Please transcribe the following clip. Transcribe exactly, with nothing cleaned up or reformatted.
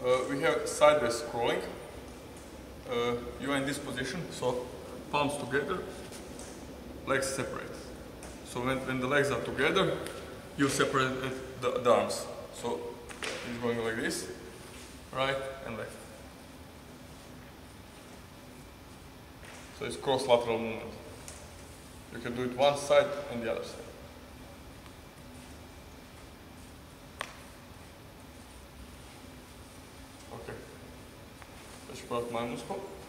uh, we have sideways scrolling. Uh, you are in this position, so palms together, legs separate. So when, when the legs are together, you separate the, the arms. So it's going like this, right and left. So it's cross lateral movement. You can do it one side and the other side. Okay. Let's put my muscle.